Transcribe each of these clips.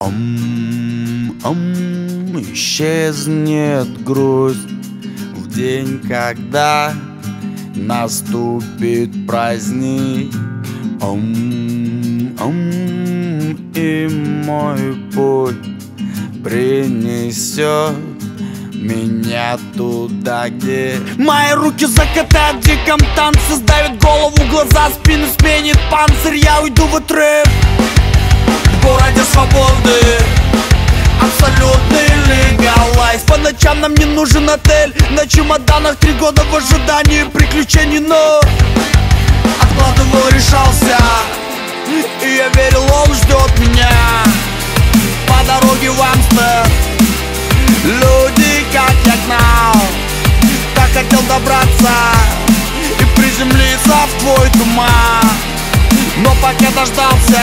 Исчезнет грусть в день, когда наступит праздник. И мой путь принесет меня туда, где мои руки закатают в диком танце, сдавит голову, глаза, спину сменит панцирь. Я уйду в отрыв в городе свободы, абсолютный легалайз. По ночам нам не нужен отель, на чемоданах 3 года в ожидании приключений, но откладывал, решался, и я верил, он ждет меня по дороге в Амстер. Люди, как я гнал, так хотел добраться и приземлиться в твой туман, но пока дождался,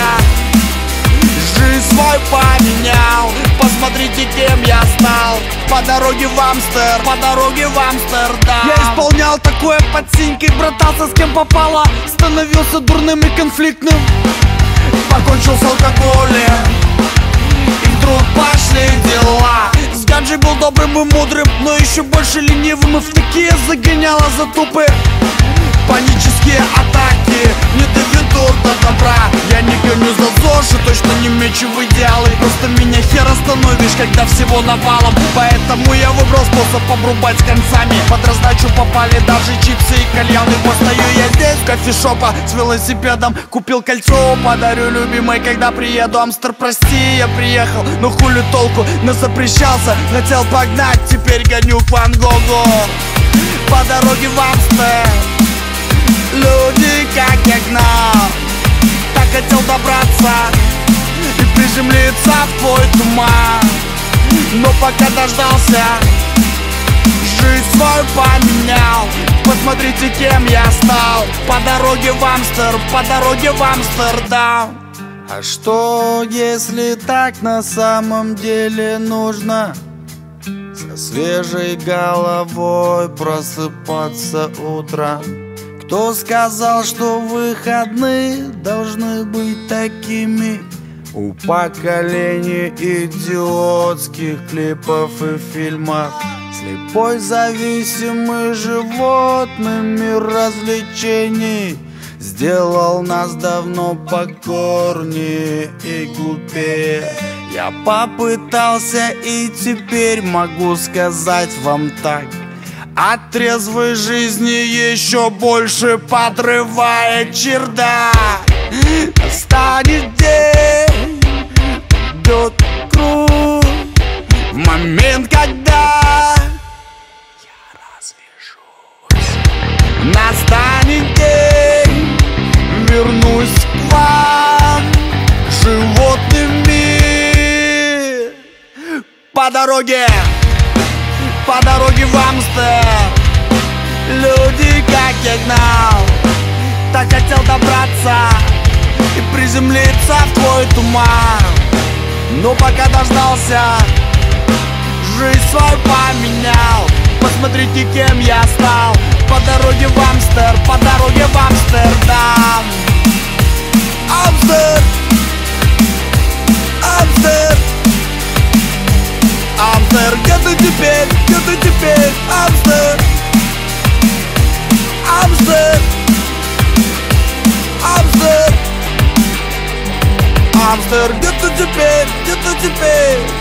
жизнь свой поменял. Посмотрите, кем я стал по дороге в Амстер, по дороге в Амстердам. Я исполнял такое под синькой, братался с кем попало, становился дурным и конфликтным, покончил с алкоголем, и вдруг пошли дела. С ганджей был добрым и мудрым, но еще больше ленивым, и в такие загоняла затупы. Панические атаки не доведут до добра. Я не гоню за ЗОЖ и точно не мечу в идеалы. Просто меня хер остановишь, когда всего навалом. Поэтому я выбрал способ обрубать с концами. Под раздачу попали даже чипсы и кальяны. Постою я здесь в кофешопа с велосипедом, купил кольцо, подарю любимой, когда приеду. Амстер, прости, я приехал, но хули толку, но запрещался. Хотел погнать, теперь гоню к Ван Гогу по дороге в Амстер. Люди, как я гнал, так хотел добраться и приземлиться в твой туман, но пока дождался, жизнь свою поменял. Посмотрите, кем я стал по дороге в Амстер, по дороге в Амстердам. А что, если так на самом деле нужно со свежей головой просыпаться утром? Кто сказал, что выходные должны быть такими? У поколения идиотских клипов и фильмов, слепой, зависимый животными развлечений, сделал нас давно покорнее и глупее. Я попытался и теперь могу сказать вам так: от трезвой жизни еще больше подрывает чердак. Настанет день, идет круг, в момент, когда я развяжусь. Настанет день, вернусь к вам, животный мир. По дороге в Амстер. Люди, как я гнал, так хотел добраться и приземлиться в твой туман, но пока дождался, жизнь свою поменял. Посмотрите, кем я стал по дороге в Амстер, по дороге в Амстердам. Амстер, Амстер, Амстер, где ты теперь, где ты теперь? Амстер, Амстер, Амстер, Амстер, где ты теперь, где ты теперь?